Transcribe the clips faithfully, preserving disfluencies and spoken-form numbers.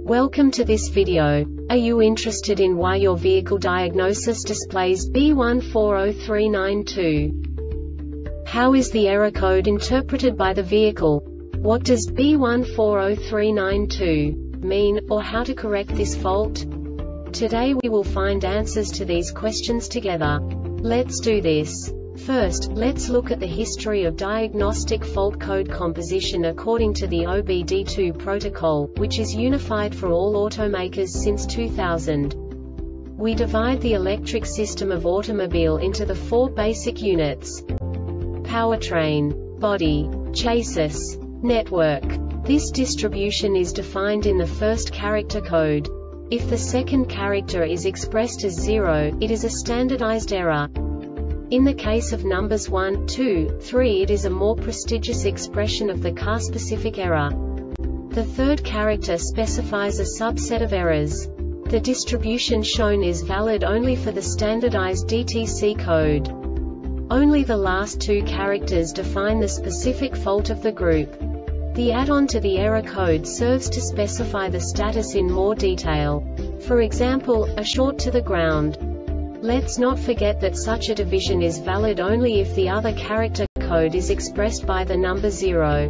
Welcome to this video. Are you interested in why your vehicle diagnosis displays B one four zero three nine two? How is the error code interpreted by the vehicle? What does B one four zero three nine two mean, or how to correct this fault? Today we will find answers to these questions together. Let's do this. First, let's look at the history of diagnostic fault code composition according to the O B D two protocol, which is unified for all automakers since two thousand. We divide the electric system of automobile into the four basic units: powertrain, body, chassis, network. This distribution is defined in the first character code. If the second character is expressed as zero, it is a standardized error. In the case of numbers one, two, three, it is a more prestigious expression of the car-specific error. The third character specifies a subset of errors. The distribution shown is valid only for the standardized D T C code. Only the last two characters define the specific fault of the group. The add-on to the error code serves to specify the status in more detail. For example, a short to the ground. Let's not forget that such a division is valid only if the other character code is expressed by the number zero.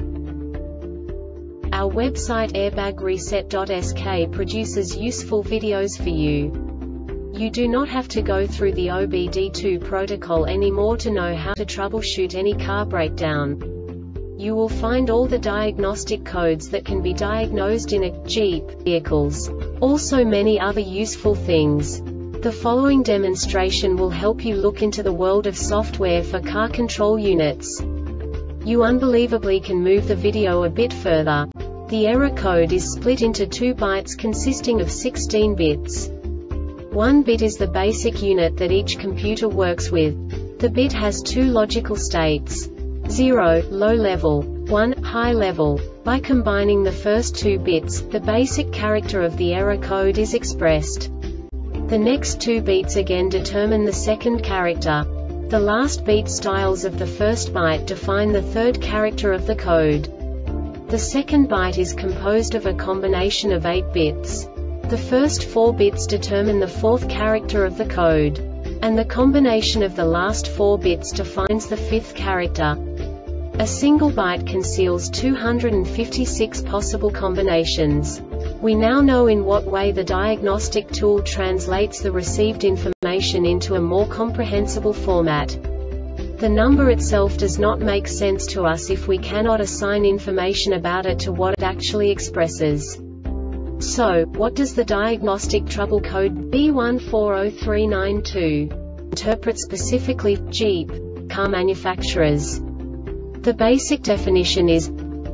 Our website airbag reset dot S K produces useful videos for you. You do not have to go through the O B D two protocol anymore to know how to troubleshoot any car breakdown. You will find all the diagnostic codes that can be diagnosed in a Jeep vehicles. Also many other useful things. The following demonstration will help you look into the world of software for car control units. You unbelievably can move the video a bit further. The error code is split into two bytes consisting of sixteen bits. One bit is the basic unit that each computer works with. The bit has two logical states: zero, low level, one, high level. By combining the first two bits, the basic character of the error code is expressed. The next two beats again determine the second character. The last beat styles of the first byte define the third character of the code. The second byte is composed of a combination of eight bits. The first four bits determine the fourth character of the code. And the combination of the last four bits defines the fifth character. A single byte conceals two hundred fifty-six possible combinations. We now know in what way the diagnostic tool translates the received information into a more comprehensible format. The number itself does not make sense to us if we cannot assign information about it to what it actually expresses. So, what does the diagnostic trouble code B one four zero three nine two interpret specifically for Jeep car manufacturers? The basic definition is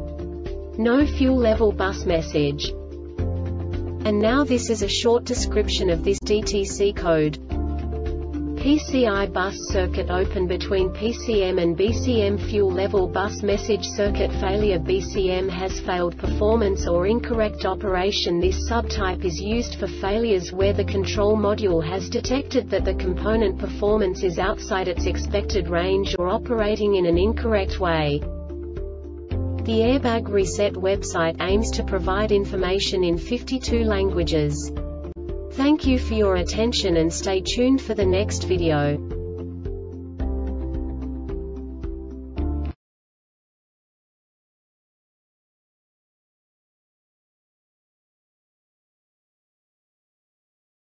no fuel level bus message. And now this is a short description of this D T C code. P C I bus circuit open between P C M and B C M fuel level bus message circuit failure. B C M has failed performance or incorrect operation. This subtype is used for failures where the control module has detected that the component performance is outside its expected range or operating in an incorrect way. The Airbag Reset website aims to provide information in fifty-two languages. Thank you for your attention and stay tuned for the next video.